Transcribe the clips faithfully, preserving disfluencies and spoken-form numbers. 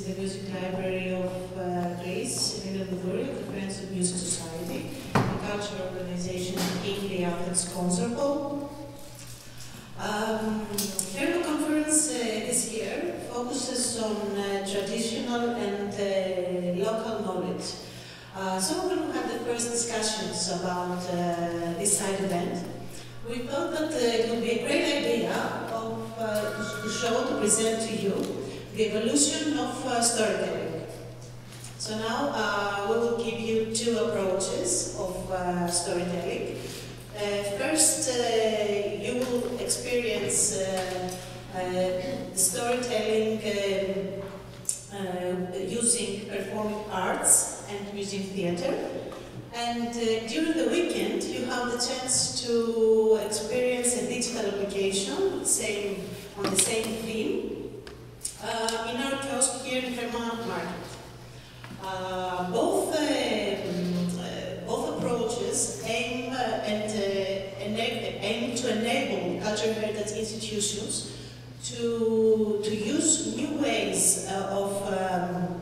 is the music library of uh, Greece, in Eleutheria, the Friends of Music Society, a cultural organization in the Athens Concert Hall. Um, Hero Conference uh, this year focuses on uh, traditional and uh, local knowledge. Uh, so when we had the first discussions about uh, this side event, we thought that uh, it would be a great idea of, uh, to show, to present to you, the evolution of uh, storytelling. So now uh, we will give you two approaches of uh, storytelling. Uh, first, uh, you will experience uh, uh, storytelling uh, uh, using performing arts and using theatre. And uh, during the weekend, you have the chance to experience a digital application same, on the same theme uh, in our kiosk here in Hermann Market. Uh, both, uh, uh, both approaches aim, uh, and, uh, aim to enable cultural heritage institutions to, to use new ways uh, of, um,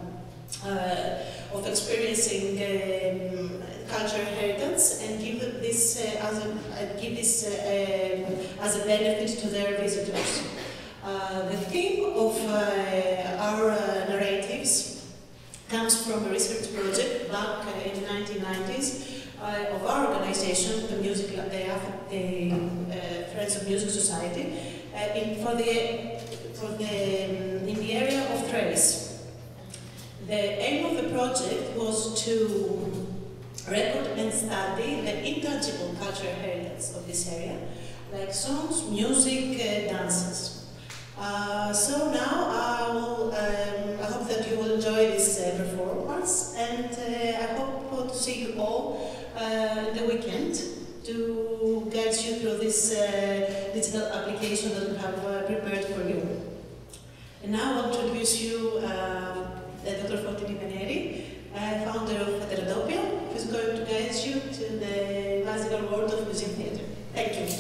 uh, of experiencing um, cultural heritage and give this uh, as a uh, give this uh, uh, as a benefit to their visitors. Uh, the theme of uh, our uh, narratives comes from a research project back uh, in the nineteen nineties uh, of our organization, the Music, the, the uh, Friends of Music Society, uh, in for the for the um, in the area of Thrace. The aim of the project was to record and study the intangible cultural heritage of this area, like songs, music, uh, dances. Uh, so now I, will, um, I hope that you will enjoy this uh, performance, and uh, I hope to see you all uh, the weekend to guide you through this uh, digital application that we have uh, prepared for you. And now I'll introduce you uh, Doctor Fotini Veneri, Uh, founder of Heterotopia, who's going to guide you to the magical world of music theatre. Thank you.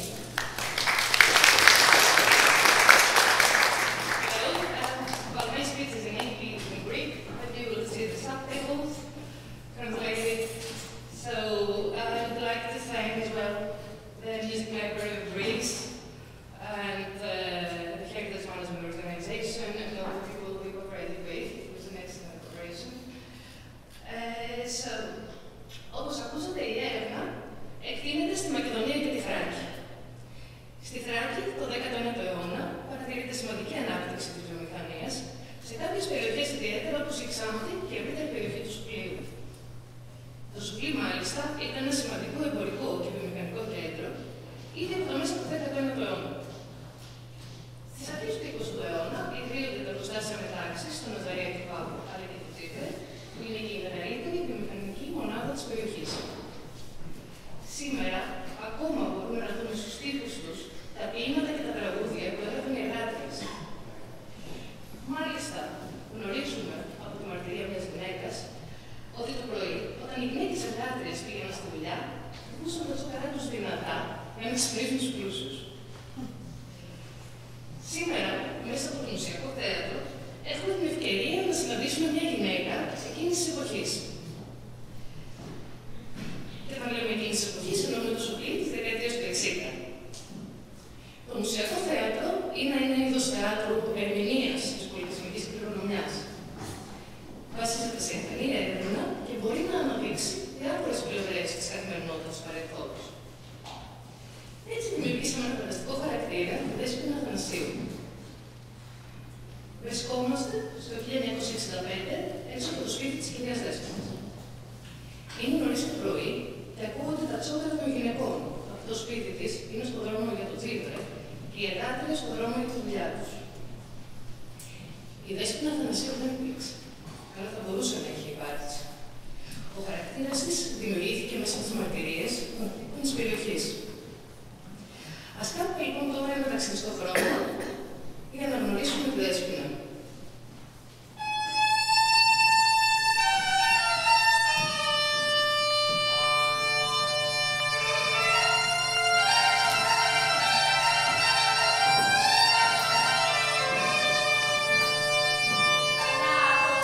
Hello, um, well, my speech is in English and Greek, but you will see the subtitles translated. So I would like to thank as well the Music Library of Greece and uh, the Heritage Management Organization and all the people we cooperated with. It was an excellent cooperation. Ε, so, όπως ακούσατε, η έρευνα εκτείνεται στη Μακεδονία και τη Θράκη. Στη Θράκη, το δέκατο ένατο αιώνα, παρατηρείται σημαντική ανάπτυξη της βιομηχανίας σε κάποιες περιοχές ιδιαίτερα όπως η Ξάνθη και η ευρύτερη περιοχή του Σουκλείου. Το Σουκλί, μάλιστα, ήταν ένα σημαντικό εμπορικό και βιομηχανικό κέντρο ήδη από το μέσα του δέκατου ένατου αιώνα. Στις αρχές του εικοστού αιώνα, ιδρύονται τα εργοστάσια μετάξης στο Ναζαρία του Πάπου, αλλά και του Τσίπρε, που είναι και η μεγαλύτερη βιομηχανική μονάδα της περιοχής. Σήμερα, ακόμα μπορούμε να δούμε στους τοίχους τους τα ποίηματα και τα τραγούδια που έγραφαν οι εργάτες. Μάλιστα, γνωρίζουμε από τη μαρτυρία μιας γυναίκας ότι το πρωί, όταν οι γυναίκες εργάτριες πήγαιναν στη δουλειά, ακούσαν τα τσοκαρά τους δυνατά για να ξυπνήσουν τους πλούσιους. Σήμερα, μέσα από το μουσιακό θέατρο, έχουμε την ευκαιρία να συναντήσουμε μια γυναίκα εκείνης της εποχής. Και όταν λέμε εκείνης της εποχής, εννοούμε το Σουκλί της δεκαετίας του εξήντα. Το μουσιακό θέατρο είναι ένα είδος θεάτρου ερμηνείας της πολιτισμικής κληρονομιάς. Βασίζεται σε εθνή έρευνα και μπορεί να αναδείξει διάφορες πλευρές της καθημερινότητας του παρελθόντος. Έτσι δημιουργήσαμε ένα φανταστικό χαρακτήρα, τη Δέσποινα Αθανασίου. Βρισκόμαστε στο χίλια εννιακόσια εξήντα πέντε έξω από το σπίτι της κυρίας Δέσποινας. Είναι νωρίς το πρωί και ακούγονται τα τσόκαρα των γυναικών. Αυτό το σπίτι της είναι στον δρόμο για το Τσίπρε και οι εργάτριες στον δρόμο για τη δουλειά τους. Η Δέσποινα Αθανασίου δεν υπήρξε, αλλά θα μπορούσε να έχει υπάρξει. Ο χαρακτήρας της δημιουργήθηκε μέσα από τις μαρτυρίες των ανθρώπων της περιοχής. Ας κάνουμε λοιπόν τώρα ένα ταξίδι στον χρόνο για να γνωρίσουμε τη Δέσποινα. Now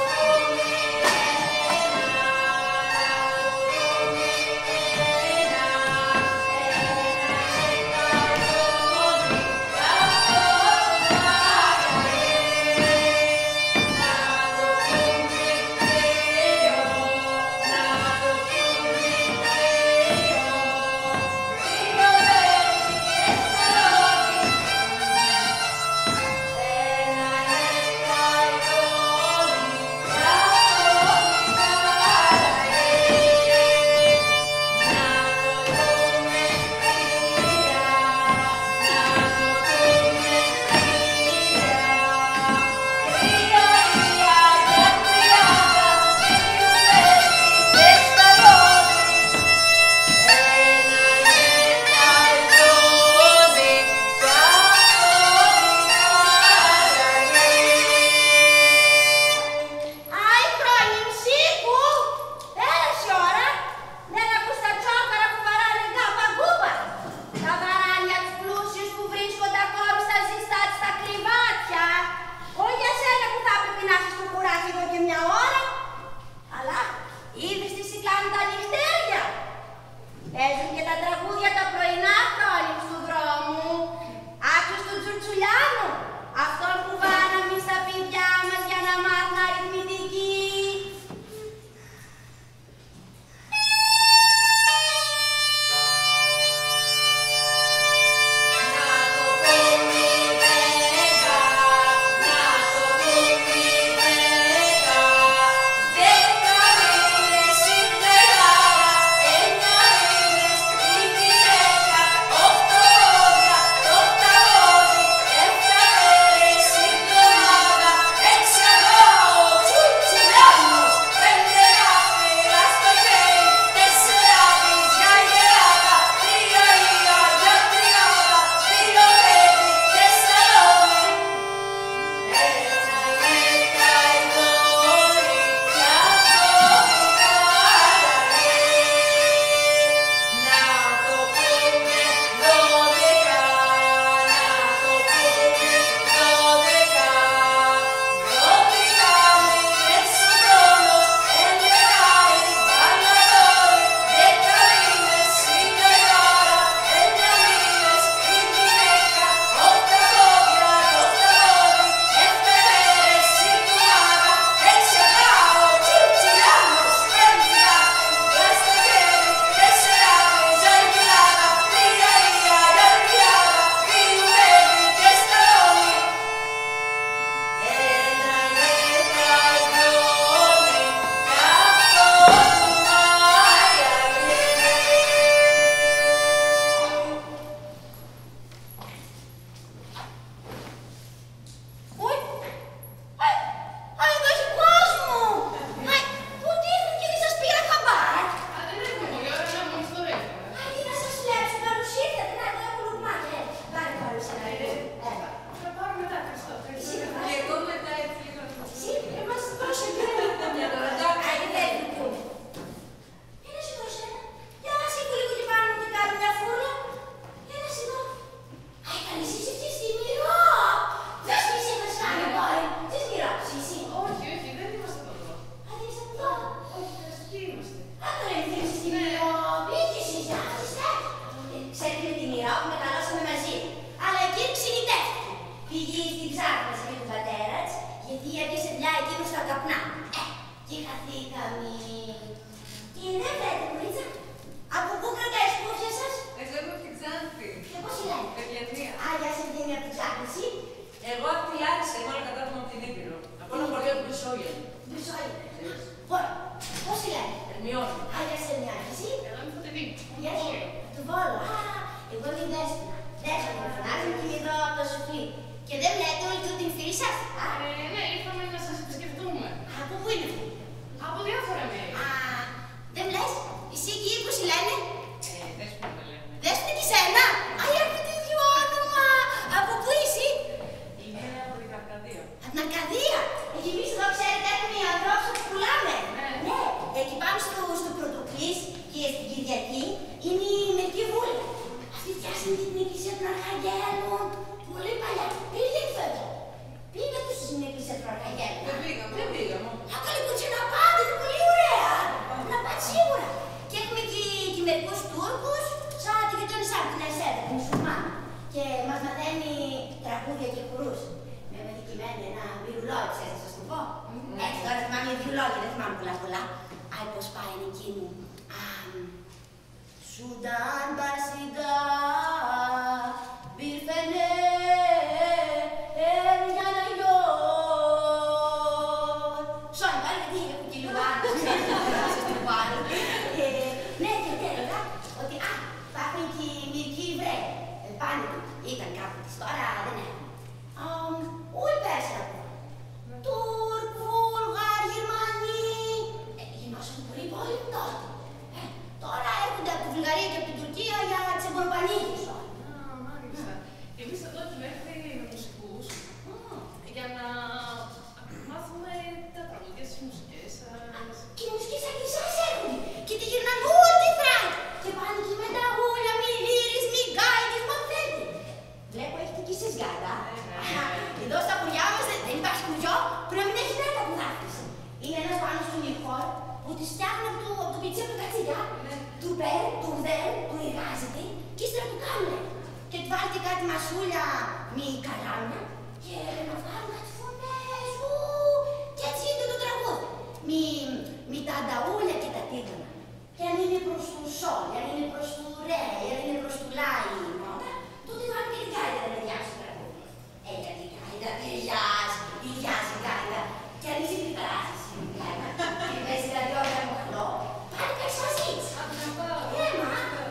γιατί έπιασε μια εκείνο στα καπνά. Ε, και χαθήκαμε. Και δεν βλέπετε, κορίτσα. Από πού κρατάει η σκούφια σας? Εγώ είμαι από την Ξάνθη. Και πώς λένε? Ευγενία. Α, γεια σας, Ευγενία, από την Ξάνθη, εσύ. Εγώ από τη Λάρισα, εγώ όλα κατάγομαι από την Ήπειρο. Από ένα χωριό του Μεσόγειο. Μεσόγειο. Πώς λένε? Ερμιόνι. Α, γεια σας, Ερμιόνι, εσύ. Εγώ είμαι φωτεινή. Γεια σου. Του Βόλου. Α, εγώ είμαι η Δέσποινα. Δέσποινα, με φωνάζουν και είμαι εδώ από το σουφλί. Και δεν βλέπετε όλη του την φίλη σας? Α, Ε, ναι, ήρθαμε να σας επισκεφτούμε. από πού είναι αυτή? Από διάφορα μέρη. Α, δεν λες, εσύ εκεί πώς λένε? Ε, Δέσποινα με λένε. Δέσποινα και σένα. Α, έχω το ίδιο όνομα. Από πού είσαι? Είναι από την Αρκαδία. Από την Αρκαδία. Εκεί εμείς εδώ ξέρετε έχουμε οι ανθρώπους που πουλάμε. Ναι. Ναι, εκεί πάμε στο, στο Πρωτοκλής και στην Κυριακή είναι η μερική βούλα. Αυτή φτιάσανε την εκκλησία των Αρχαγγέλων. Πολύ παλιά. Πήγαινε εδώ. Πήγα τους στην εκκλησία των Αρχαγγέλων. Δεν πήγαμε. Δεν πήγαμε. Α, καλή κουτσί να πάτε, είναι πολύ ωραία. Να πάτε σίγουρα. Και έχουμε και, και μερικούς Τούρκους, σαν τη γειτόνισσα από την Ασέτα, την Μουσουλμάνα. Και μας μαθαίνει τραγούδια και χορούς. Με μετικημένο ένα βιρουλόι, ξέρετε, να σας το πω. Mm. Έτσι, τώρα θυμάμαι βιρουλόγια, δεν θυμάμαι πολλά πολλά. Άι, πώς πάει είναι εκείνη. Σούνταν Μπασιντά, Μπιρφενέ, Εριαναγιό. Σώνει, πάλι γιατί έχω και λίγο άντρας, ξέρετε, να σας το πάρω. Ναι, και έλεγα ότι, α, υπάρχουν και οι μερικοί Εβραίοι. Πάνε του, ήταν κάπου της, τώρα δεν έχουν. Όλοι πέρσι από. Τούρκοι, Βούλγαροι, Γερμανοί. Γινώσαν πολύ πόλεμοι τότε. Τώρα έρχονται από τη Βουλγαρία και από την Τουρκία για τις εμποροπανίγες. Α, μάλιστα. Εμείς εδώ έχουμε έρθει με μουσικούς για να μάθουμε τα τραγούδια στις μουσικές σας. Και οι μουσικές σαν και εσάς έρχονται. Και τη γυρνάνε όλη τη Φράγκ. Και πάνε και με τα ούλια, μη λύρες, μη γκάιδες, μα θέλετε. Βλέπω έχετε και εσείς γκάιντα. Εδώ στα χωριά μας δεν υπάρχει χωριό που να μην έχει γυναίκα που δάκτησε. Είναι ένας πάνω στον ηχόρ που τις φτιάχνουν από το, από το πιτσί από το κατσίγια. Του παίρνουν, του δέρουν, του εργάζεται και ύστερα του κάνουν. Και του βάλετε κάτι μασούλια μη καλάμια και να βγάλουν κάτι φωνές. Ου, και έτσι είναι το τραγούδι. Μη, μη τα ανταούλια και τα τίγανα. Και αν είναι προς του σόλ, αν είναι προς του ρε, αν είναι προς του λάι η νότα, τότε βάλουν και την γκάιντα να διάσει το τραγούδι. Ε, γιατί η γκάιντα ταιριάζει, ταιριάζει η γκάιντα. Και αν είσαι την πράσινη η γκάιντα, και πες δηλαδή όλα μοχλό, πάλι κάνεις μαζί της. Α, να πάω. Ναι, μα.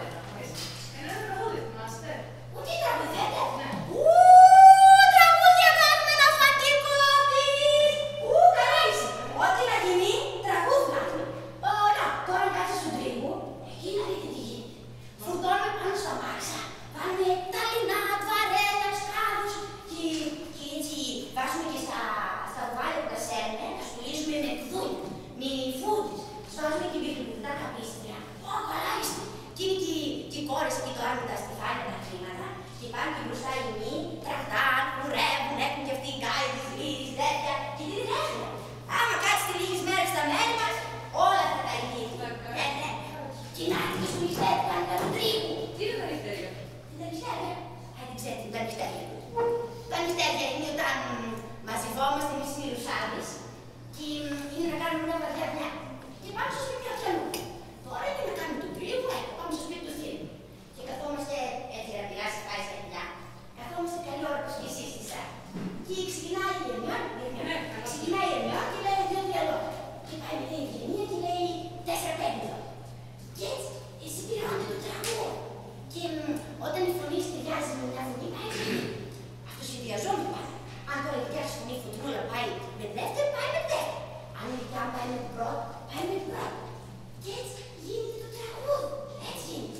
Ένα τραγούδι, θυμάστε. Ούτε τραγουδέτε. Ναι. Ου, τραγούδια κάνουμε ένα φαντικό της. Ου, καλά είσαι. Ό,τι να γίνει, τραγούδι κάνουμε. Ωραία, τώρα κάτσε στον τρίγο. Εκεί να δείτε τι γίνεται. Φουρτώνουμε πάνω στα μάξα. Βάλουμε τα λινά, βαρέλια, τους κάδους. Και, και έτσι βάζουμε και στα, στα βουάλια που τα σέρνε. Τα στολίζουμε με κδούνια, με φούτες. Τους βάζουμε και βιβλιοπλουτά καπίστρια. Ω, καλά είστε. Και είναι και, και οι κόρες εκεί τώρα με τα στεφάνια, τα χρήματα. Και πάνε και μπροστά οι μη, τραχτάν, κουρεύουν, έχουν και αυτοί οι γκάιδες, λύρες, τέτοια. Και τι δεν έχουν. Άμα κάτσετε λίγες μέρες στα μέρη μας, όλα θα τα γίνει. Ναι, ναι. Και να έρθετε στο νηστέρι, κάνετε από τρίγου. Τι είναι τα νηστέρια? Τι τα νηστέρια? Α, δεν ξέρετε τα νηστέρια. Τα νηστέρια είναι όταν μαζευόμαστε εμείς οι Ιερουσάλημες και είναι να κάνουμε μια βαριά δουλειά. Και πάμε στο σπίτι αυτού. Τώρα είναι να κάνουμε τον τρίγο, ε, πάμε στο σπίτι του Θείου. Και καθόμαστε έτσι να πειράσει, πάει στα δουλειά. Καθόμαστε καλή ώρα που και εσείς είστε. Και ξεκινάει η Ερμιόν, ξεκινάει η Ερμιόν και λέει δύο-τρία λόγια. Και πάει με την Ευγενία και λέει τέσσερα-πέντε λόγια. Και έτσι συμπληρώνεται το τραγούδι. Και μ, όταν η φωνή ταιριάζει με μια φωνή, πάει με αυτοσυνδυαζόμενο πάει. Αν τώρα η δικιά σου φωνή φωτεινούλα πάει με τη δεύτερη, πάει με τη δεύτερη. Αν η δικιά μου πάει με την πρώτη, πάει με την πρώτη. Και έτσι γίνεται το τραγούδι. Έτσι γίνεται.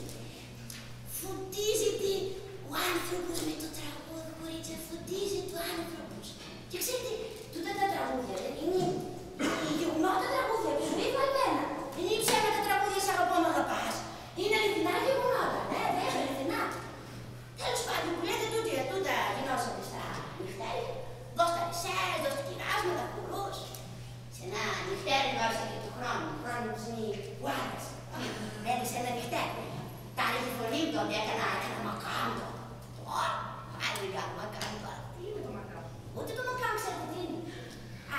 Φωτίζεται ο άνθρωπος με το τραγούδι, κορίτσια, φωτίζεται ο άνθρωπος. Και ξέρετε, τούτα τα τραγούδια δεν είναι οι γεγονότα τραγούδια του ζωή βαλμένα. Δεν είναι ψέματα τραγούδια σ' αγαπώ μ' αγαπάς. Είναι αληθινά γεγονότα, ναι, βέβαια, αληθινά. Τέλος πάντων, που λέτε τούτη, τούτα γινώσατε στα νυχτέρια. Δώσ' τα νησές, δώσ' τα κυράσματα, κουρούς. Σε ένα νυχτέρι δώσα και του χρόνου. Χρόνου της είναι ο άντρας. Έδωσε ένα νυχτέρι. Τα άλλη τη φωνή μου τότε έκανα, έκανα μακάμπο. Τώρα, άλλη κάνω μακάμπο. Τι είναι το μακάμπο? Ούτε το μακάμπο ξέρετε τι είναι.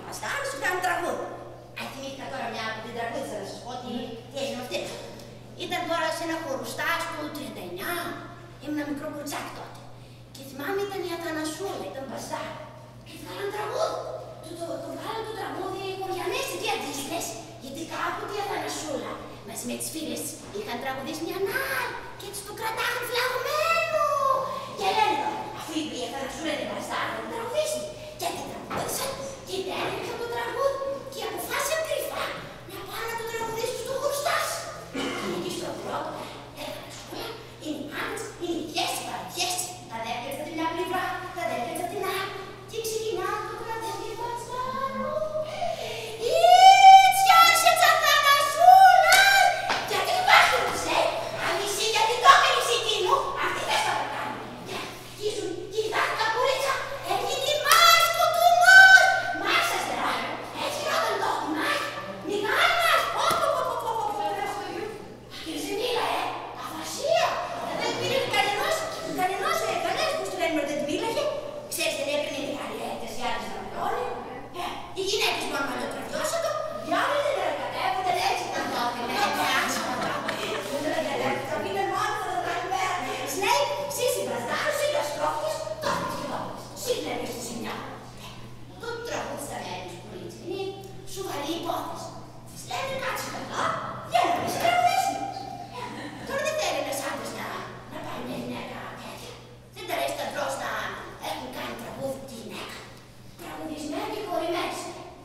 Βαστάρου σου κάνουν τραγούδι. Αν θυμήθηκα τώρα μια από την τραγούδισσα να σας πω τι, τι έγινε αυτή. Ήταν τώρα σε ένα χορουστάζ του τριάντα εννιά, ήμουν ένα μικρό κουρτσάκι τότε. Και θυμάμαι ήταν η Αθανασούλα, ήταν μπαστάρ. Και βγάλαν τραγούδι. Το, το, το βγάλαν το τραγούδι οι Κοριανές εκεί αντίστοιχες. Γιατί κάποτε η Αθανασούλα μαζί με τις φίλες της είχαν τραγουδίσει μια νάλ και έτσι το κρατάγαν φλαγμένο. Και λένε τώρα, αφού είπε η Αθανασούλα είναι μπαστάρ, θα την τραγουδήσει. Και την τραγούδισαν και την έριξαν το τραγούδι και αποφάσισαν κρυφά να πάνε να το τραγουδήσουν στο χορουστάζ. Είναι εκεί στο πρώτο, έκανε σκούλα, είναι οι μάνες, είναι οι γιες, οι παρατιές, τα αδέρφια από τη μια πλευρά, τα αδέρφια από την άλλη. Και ξεκινά το κρατεύει μπαστάρου. Ιτσιάσε Αθανασούλας! Γιατί υπάρχουν τους, ε! Αν εσύ γιατί το έκανες εκείνο, αυτή δεν θα τα κάνει. Και αρχίζουν και οι δάχτα κουρίτσα, έγινε η μάσκο του μος! Μάσας τεράστιο, έτσι γινόταν το μάς, μιγάλι μας, όπω, όπω, όπω, όπω, κύριε Ζημίλα, ε, αφασία, δεν πήρε κανενός, κανενός, ε, κανένας που του λένε δεν μίλαγε, ξέρεις δεν έπαιρνε οι μεγαλύτερες, οι άλλες να μιλώνε, ε, οι γυναίκες μόνο να το τραβιώσαν το, οι άλλες δεν κατέβονταν έτσι, να το έκανε, έτσι, άσχημα, θα πήγαν μόνο, θα το κάνουν πέρα, λέει, εσύ συμπραστάρους, οι καστρόφτες, τότε και τότε, σύγκλευες στη ζημιά. Το τραγούδι στα μέρη του κουρίτσα είναι σοβαρή υπόθεση. Της λένε κάτσε καλά, για να πεις τραγουδίσουν. Τώρα δεν θέλει ένας άντρας να, να πάει μια γυναίκα τέτοια. Δεν τα αρέσει τα ντρός να έχουν κάνει τραγούδι τη γυναίκα. Τραγουδισμένη και χωρημένες.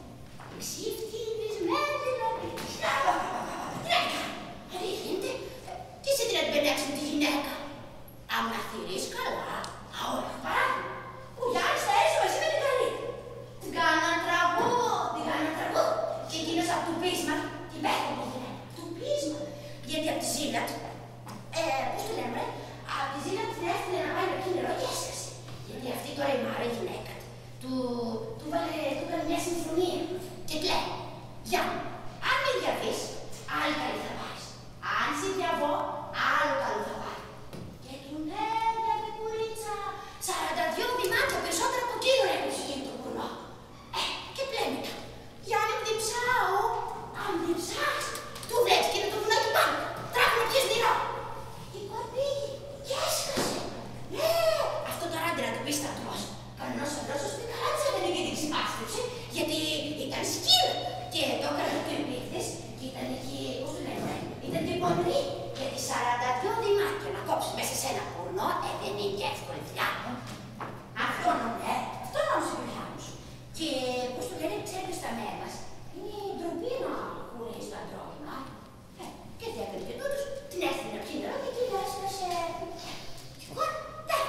Ξυφτινισμένη δηλαδή. Τι να κάνει. Αν γίνεται, και εσύ τι να την πενέξουν τη γυναίκα. Αν να θυρείς καλά, αόλα παράδειγμα. Ο Γιάννης θα έρθει μαζί με την καλή. Την κάναν τραγούδι, την κάναν τραγούδι. Και εκείνος από το πείσμα, την πέθανε τη γυναίκα. Το πείσμα. Γιατί από τη ζήλα του, ε, πώς το λέμε, από τη ζήλα του την έφυγε να πάει να πιει νερό και έσκασε. Γιατί αυτή τώρα η Μάρα, η γυναίκα του, του βάλε, του έκανε μια συμφωνία. Και του λέει, Γιάννη, αν με διαβείς, άλλη καλή θα πάρεις. Αν σε διαβώ, άλλο καλό θα πάρει. Και του λέει, κουρίτσα, σαράντα δύο μημάτια περισσότερα από εκείνο έπαιζε γίνει το κουρνό. Ε, και πλέμετα. Γιάννη, μου διψάω. Αν διψάς, του βλέπεις και είναι το βουνό του πάνω. Τράβει να πιες νερό. Η κοπή και έσκασε. Ναι, αυτό το ράντι να του πεις θα τρως. Κανένας αντρός σου πει καλά της έκανε και την ξυπάστεψε, γιατί ήταν σκύλα. Και το έκανε το επίθες και ήταν εκεί, πώς το λένε, ήταν και πονηρή. Γιατί σαράντα δύο δημάτια να κόψει μέσα σε ένα κουρνό, ε, δεν είναι και εύκολη δουλειά. Αυτό νομέ, αυτό νόμιζε η δουλειά μου. Και πώς το λένε, ξέρετε στα μέρη μας, είναι ντροπή να κουρείς το αντρόκιμα. Ε, και τι έκανε και τούτος, την έστειλε να πιει νερό και εκείνη έσκασε. Και εγώ, δεν.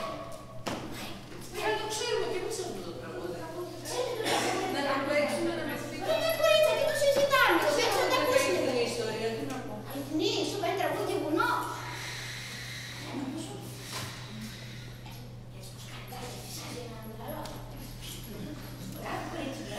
Δεν το ξέρουμε και εμείς αυτό το τραγούδι. Ξέρετε το τραγούδι. Να το παίξουμε, να μας πει. Είναι κορίτσα και το συζητάμε. Το παίξουμε να τα ακούσουμε. Είναι η ιστορία, τι να πω. Αληθινή, σου πάει τραγούδι βουνό. Έτσι πως κάνει, φυσάζει ένα μεγαλό. Μπράβο, κορίτσι.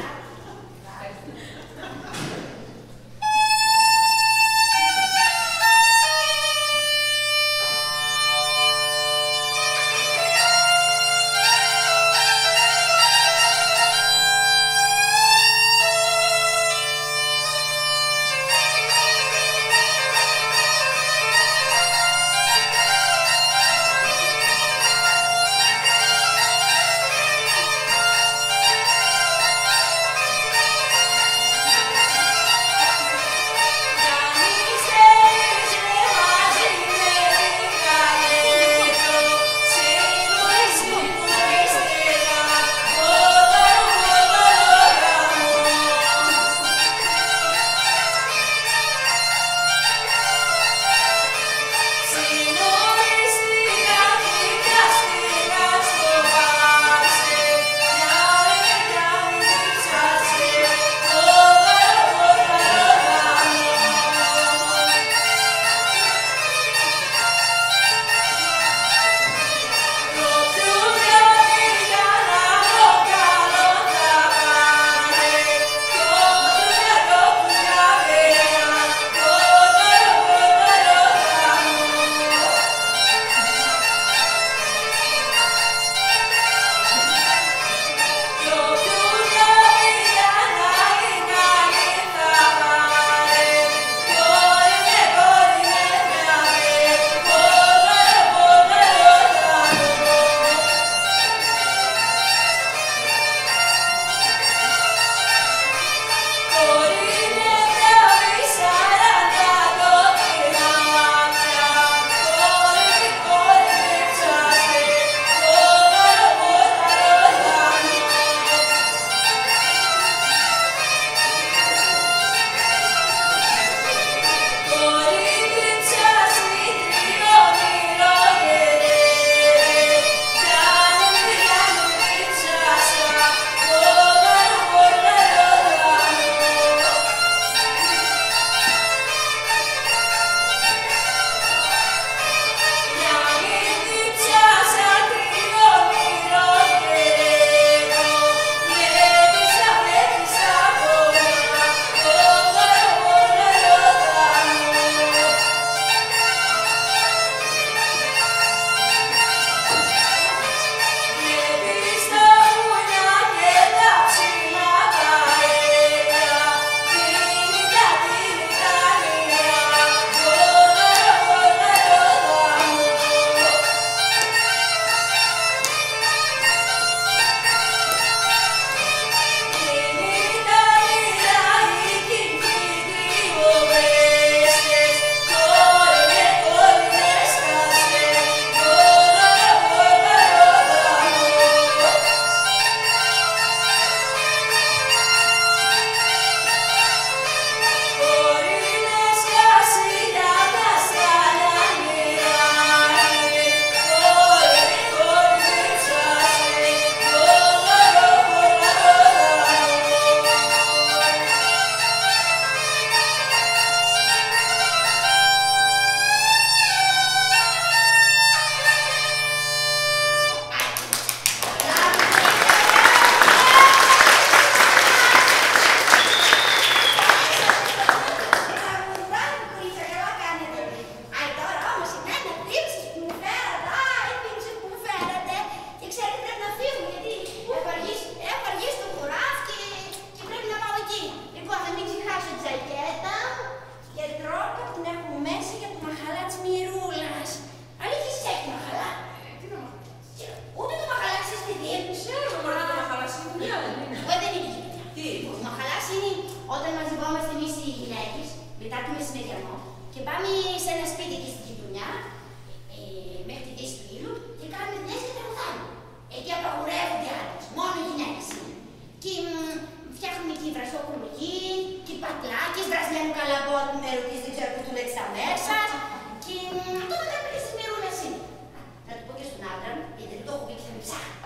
μαχαλάς είναι όταν μαζευόμαστε εμείς οι γυναίκες μετά το μεσημεριανό και πάμε σε ένα σπίτι εκεί στη γειτονιά ε, μέχρι τη δύση του ήλιου και κάνουμε δουλειές και τραγουδάμε. Εκεί απαγορεύονται άντρες, μόνο οι γυναίκες είναι. Και μ, φτιάχνουμε και βρασόκουλουγί, και πατλάκες, βρασμένο καλαμπό που με ρωτήσει, δεν ξέρω που του λέτε στα μέσα. Και μ, αυτό το κάνουμε και στις μυρούλες είναι. Θα του πω και στον άντρα μου, γιατί δεν το έχω πει και θα με ψάχνει.